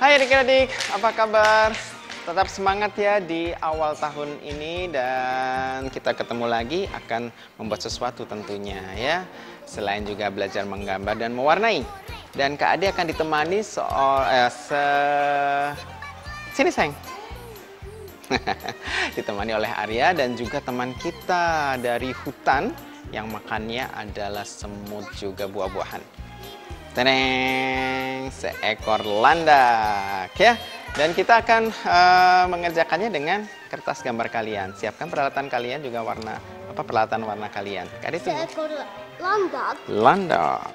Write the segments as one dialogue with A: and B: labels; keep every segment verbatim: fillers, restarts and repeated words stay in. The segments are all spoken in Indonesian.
A: Hai adik-adik, apa kabar? Tetap semangat ya di awal tahun ini dan kita ketemu lagi akan membuat sesuatu tentunya ya. Selain juga belajar menggambar dan mewarnai. Dan Kak Ade akan ditemani soal eh, se... Sini sayang. Ditemani oleh Arya dan juga teman kita dari hutan yang makannya adalah semut juga buah-buahan. Teneng, seekor landak ya. Dan kita akan uh, mengerjakannya dengan kertas gambar kalian. Siapkan peralatan kalian juga warna apa peralatan warna kalian. Kak Ade tunggu.
B: Seekor landak.
A: Landak.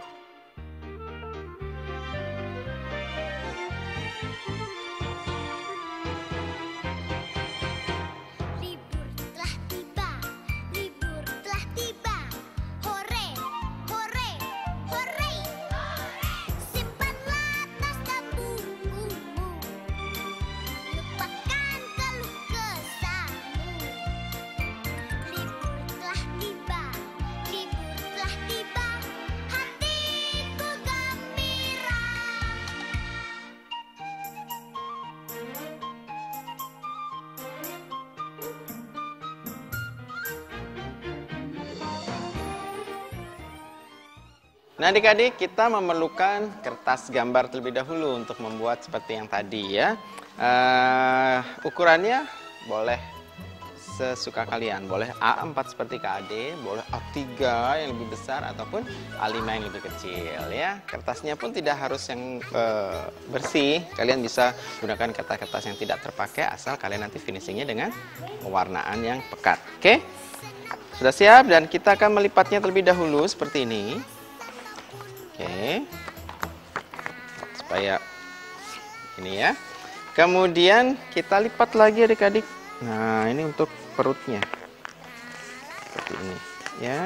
A: Nah adik-adik, kita memerlukan kertas gambar terlebih dahulu untuk membuat seperti yang tadi ya. Uh, ukurannya boleh sesuka kalian. Boleh A empat seperti Kak Ade, boleh A tiga yang lebih besar ataupun A lima yang lebih kecil ya. Kertasnya pun tidak harus yang uh, bersih. Kalian bisa gunakan kertas-kertas yang tidak terpakai asal kalian nanti finishingnya dengan pewarnaan yang pekat. Oke? Sudah siap dan kita akan melipatnya terlebih dahulu seperti ini. Oke, supaya ini ya. Kemudian kita lipat lagi adik-adik. Nah ini untuk perutnya seperti ini ya.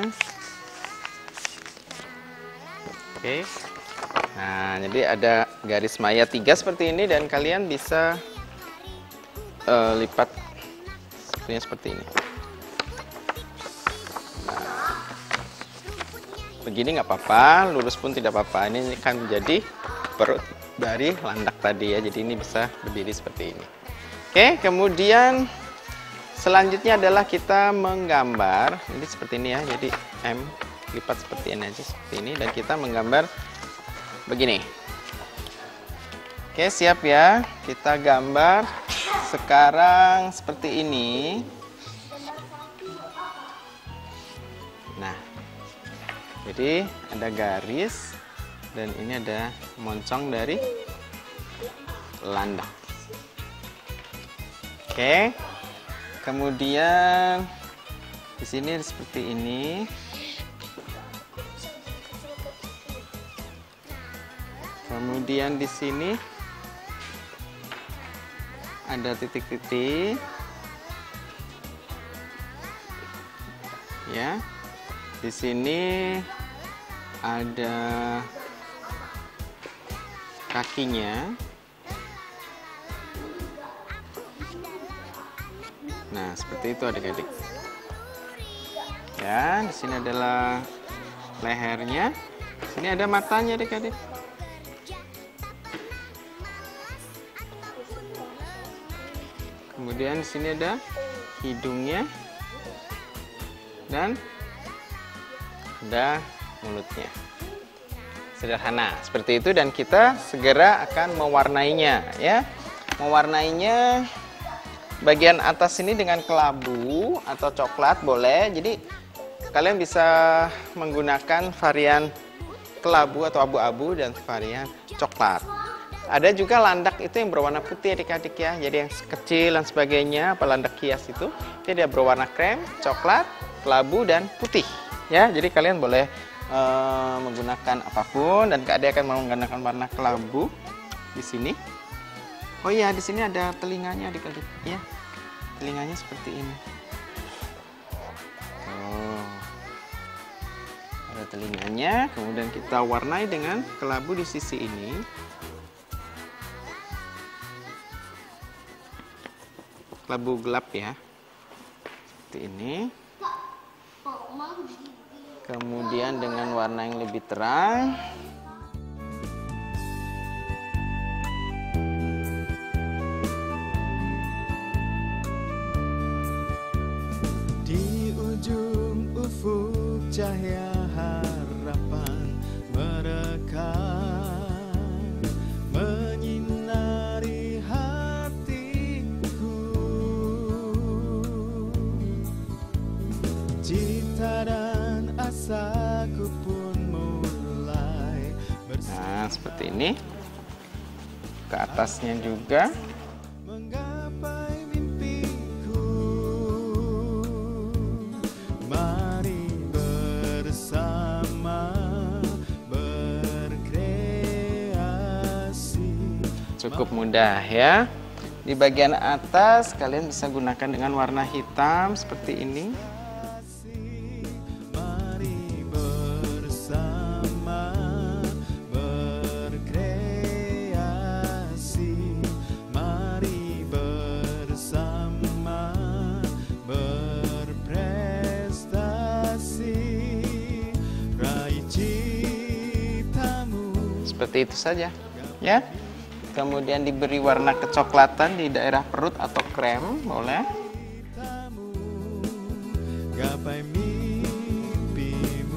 A: Oke. Nah jadi ada garis maya tiga seperti ini dan kalian bisa uh, lipat sepertinya seperti ini. Begini nggak apa-apa, lurus pun tidak apa-apa. Ini kan menjadi perut dari landak tadi ya. Jadi ini bisa berdiri seperti ini. Oke, kemudian selanjutnya adalah kita menggambar. Ini seperti ini ya. Jadi M lipat seperti ini aja seperti ini dan kita menggambar begini. Oke, siap ya. Kita gambar sekarang seperti ini. Nah. Jadi ada garis dan ini ada moncong dari landak. Oke. Kemudian di sini seperti ini. Kemudian di sini ada titik-titik. Ya. Di sini ada kakinya. Nah, seperti itu adik-adik. Ya, di sini adalah lehernya. Di sini ada matanya adik-adik. Kemudian di sini ada hidungnya. Dan ada mulutnya. Sederhana seperti itu dan kita segera akan mewarnainya ya. Mewarnainya bagian atas ini dengan kelabu atau coklat boleh. Jadi kalian bisa menggunakan varian kelabu atau abu-abu dan varian coklat. Ada juga landak itu yang berwarna putih adik-adik ya. Jadi yang kecil dan sebagainya, apa landak hias itu, dia berwarna krem, coklat, kelabu dan putih. Ya, jadi kalian boleh uh, menggunakan apapun dan Kak Ade akan menggunakan warna kelabu di sini. Oh iya, di sini ada telinganya adik-adik ya. Telinganya seperti ini. Oh. Ada telinganya, kemudian kita warnai dengan kelabu di sisi ini. Kelabu gelap ya. Seperti ini. Kemudian dengan warna yang lebih terang
B: ufuk cahaya harapan merekam, menyinari hatiku. Cita dan asaku pun mulai bersama.
A: Nah, seperti ini. Ke atasnya juga.
B: Menggapai mimpiku, mari bersama berkreasi.
A: Cukup mudah ya. Di bagian atas kalian bisa gunakan dengan warna hitam seperti ini.
B: Mari bersama berkreasi, mari bersama berprestasi, raih citamu.
A: Seperti itu saja ya. Kemudian diberi warna kecoklatan di daerah perut atau krem, boleh.
B: Gapai mimpimu.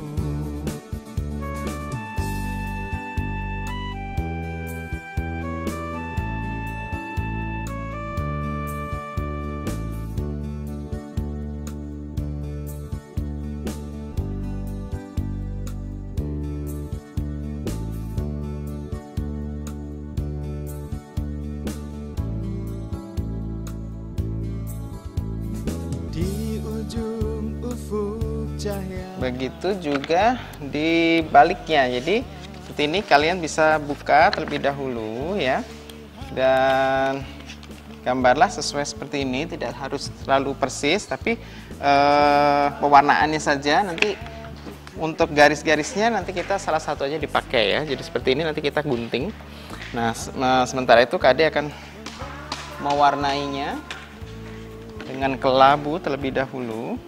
B: Di ujung ufuk cahaya.
A: Begitu juga di baliknya. Jadi seperti ini kalian bisa buka terlebih dahulu ya. Dan gambarlah sesuai seperti ini, tidak harus terlalu persis, tapi eh, pewarnaannya saja. Nanti untuk garis-garisnya nanti kita salah satu aja dipakai ya. Jadi seperti ini nanti kita gunting. Nah, se sementara itu Kak Ade akan mewarnainya dengan kelabu terlebih dahulu.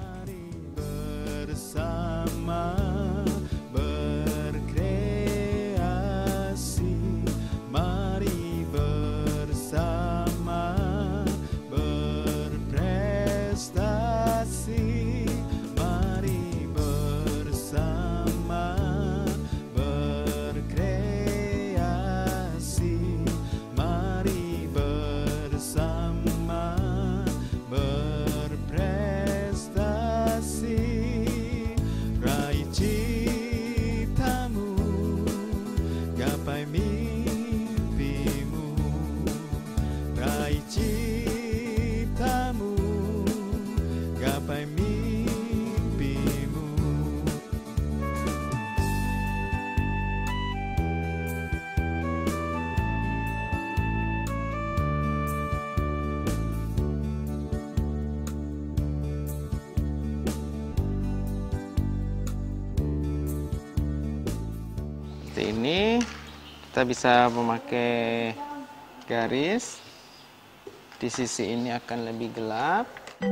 B: Bersama berkreasi, mari bersama berprestasi, mari bersama berkreasi, mari bersama berprestasi, raih citamu, gapai mimpimu, raih citamu, gapai mimpimu.
A: Seperti ini kita bisa memakai garis. Di sisi ini akan lebih gelap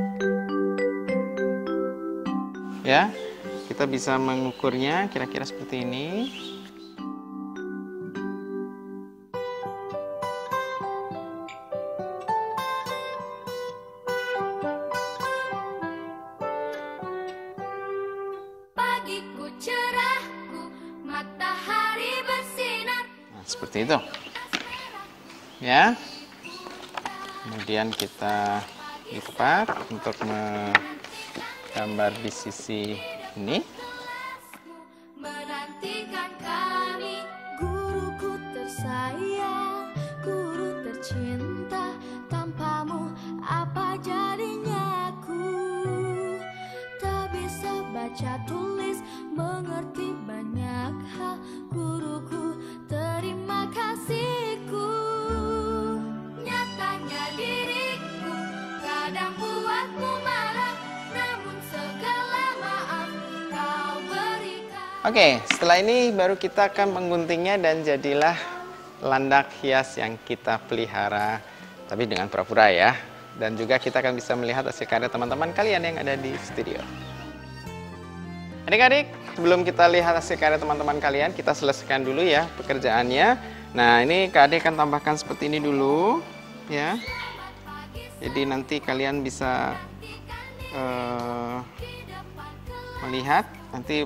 A: ya. Kita bisa mengukurnya kira-kira seperti ini.
C: Pagiku cerahku, matahari bersinar.
A: Nah, seperti itu ya. Kemudian kita lipat untuk menggambar di sisi ini.
C: Menantikan kami, guruku tersayang, guru tercinta. Tanpamu apa jadinya aku? Tak bisa baca tulis, mengerti banyak hal. Guruku, terima kasihku. Nyatanya diriku kadang buatmu marah, namun segala maaf kau berikan.
A: Oke, setelah ini baru kita akan mengguntingnya dan jadilah landak hias yang kita pelihara, tapi dengan pura-pura ya. Dan juga kita akan bisa melihat hasil karya teman-teman kalian yang ada di studio. Adik-adik, sebelum kita lihat hasil karya teman-teman kalian, kita selesaikan dulu ya pekerjaannya. Nah, ini Kak Ade akan tambahkan seperti ini dulu ya. Jadi nanti kalian bisa uh, melihat nanti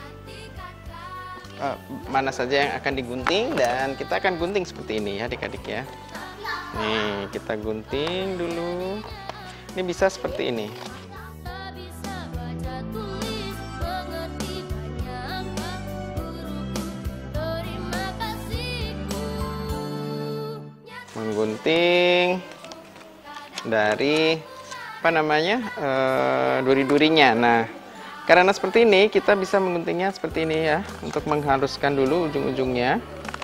A: uh, mana saja yang akan digunting, dan kita akan gunting seperti ini ya adik-adik ya. Nih, kita gunting dulu. Ini bisa seperti ini.
C: Tak bisa baca tulis, mengerti banyak guruku, terima kasihku.
A: Menggunting dari apa namanya uh, duri-durinya. Nah, karena seperti ini kita bisa mengguntingnya seperti ini ya, untuk menghaluskan dulu ujung-ujungnya.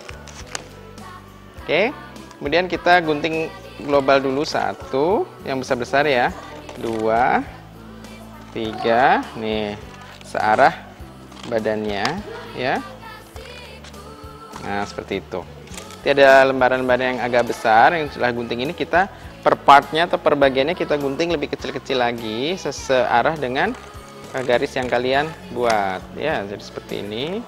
A: Oke, kemudian kita gunting global dulu, satu yang besar-besar ya, dua, tiga, nih searah badannya ya. Nah, seperti itu. Nanti ada lembaran-lembaran yang agak besar yang setelah gunting ini kita per partnya atau per bagiannya kita gunting lebih kecil-kecil lagi searah dengan garis yang kalian buat ya. Jadi seperti ini.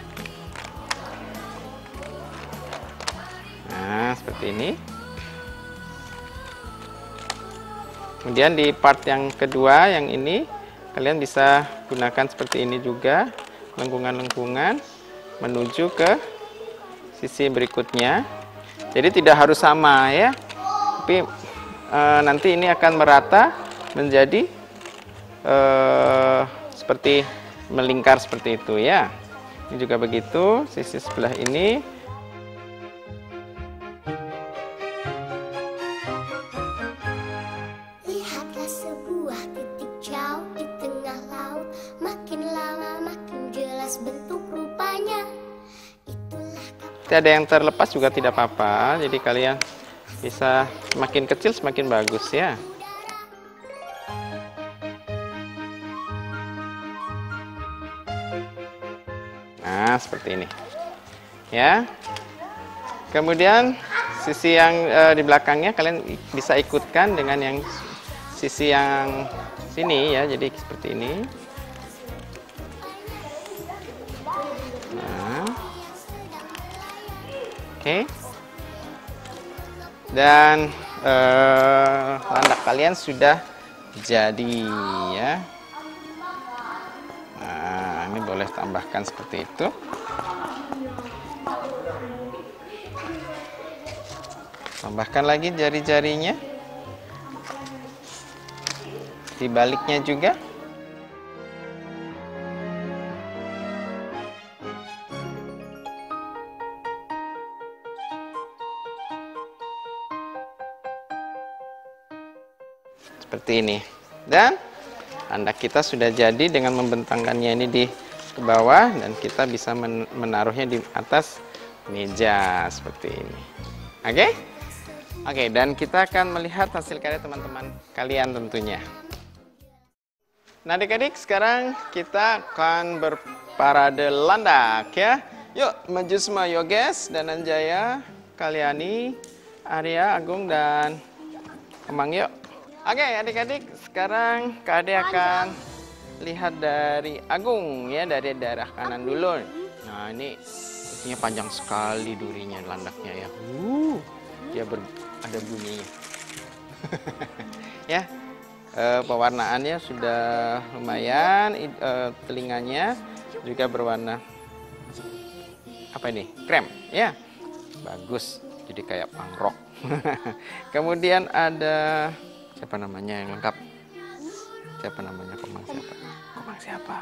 A: Nah, seperti ini. Kemudian di part yang kedua yang ini kalian bisa gunakan seperti ini juga, lengkungan-lengkungan menuju ke sisi berikutnya. Jadi tidak harus sama ya, tapi e, nanti ini akan merata menjadi e, seperti melingkar seperti itu ya. Ini juga begitu, sisi sebelah ini.
C: Lihatlah sebuah titik jauh di tengah laut, makin lama makin jelas bentuk rupanya. Itulah
A: Nanti ada yang terlepas juga tidak apa-apa, jadi kalian bisa semakin kecil semakin bagus ya. Nah, seperti ini ya. Kemudian sisi yang e, di belakangnya kalian bisa ikutkan dengan yang sisi yang sini ya, jadi seperti ini. Nah, oke. Dan e, landak kalian sudah jadi ya. Nah, ini boleh tambahkan seperti itu. Tambahkan lagi jari-jarinya. Di baliknya juga. Seperti ini. Dan landak kita sudah jadi dengan membentangkannya ini di ke bawah, dan kita bisa men menaruhnya di atas meja seperti ini. Oke? Okay? Oke, okay, dan kita akan melihat hasil karya teman-teman kalian tentunya. Nah, adik-adik, sekarang kita akan berparade landak ya. Yuk, maju semua Yoges, Dananjaya, Kalyani, Arya, Agung, dan Kemang yuk. Oke, okay, adik-adik, sekarang Kak Ade akan lihat dari Agung ya, dari daerah kanan dulu. Nah, ini ini panjang sekali durinya landaknya ya. Uh, dia ber, ada bunyinya. Ya, e, pewarnaannya sudah lumayan. E, telinganya juga berwarna apa ini? Krem ya. Bagus, jadi kayak pangrok. Kemudian ada siapa namanya yang lengkap? Siapa namanya? Komang siapa? Komang siapa?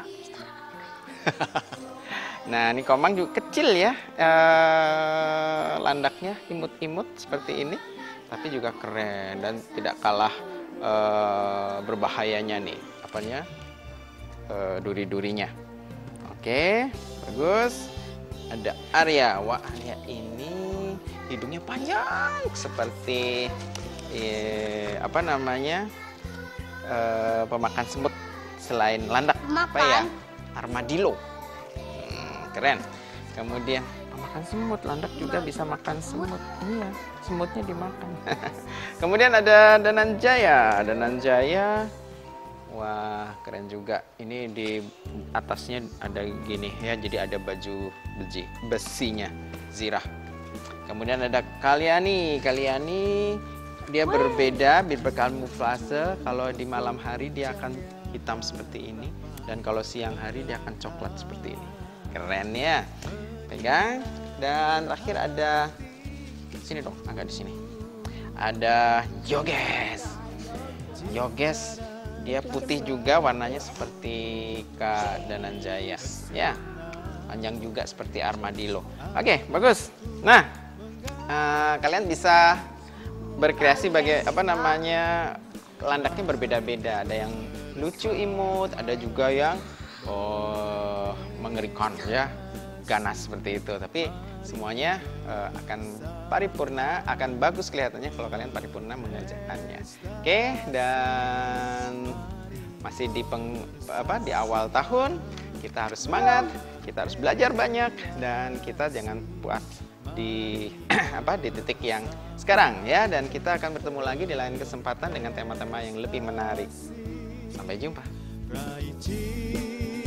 A: Nah, ini Komang juga kecil ya, e, landaknya imut-imut seperti ini, tapi juga keren dan tidak kalah e, berbahayanya nih, apanya e, duri-durinya. Oke, bagus. Ada Arya. Wah, Arya ini hidungnya panjang seperti e, apa namanya e, pemakan semut selain landak. Apa ya? Armadillo. Keren. Kemudian makan semut, landak juga bisa makan semut. Iya, semutnya dimakan. Kemudian ada Dananjaya. Dananjaya, wah keren juga. Ini di atasnya ada gini ya, jadi ada baju besi, besinya, zirah. Kemudian ada Kalyani. Kalyani dia berbeda, berkamuflase. Kalau di malam hari dia akan hitam seperti ini. Dan kalau siang hari dia akan coklat seperti ini. Keren ya. Pegang. Dan terakhir ada sini dong, agak di sini. Ada Yoges. Yoges dia putih juga, warnanya seperti Kak Dananjaya ya. Panjang juga seperti armadillo. Oke, bagus. Nah, uh, kalian bisa berkreasi bagi apa namanya, landaknya berbeda-beda. Ada yang lucu imut, ada juga yang oh, mengerikan ya, ganas seperti itu. Tapi semuanya uh, akan paripurna, akan bagus kelihatannya kalau kalian paripurna mengerjakannya. Oke, dan masih di peng, apa di awal tahun, kita harus semangat, kita harus belajar banyak, dan kita jangan puas di apa di titik yang sekarang ya. Dan kita akan bertemu lagi di lain kesempatan dengan tema-tema yang lebih menarik. Sampai jumpa.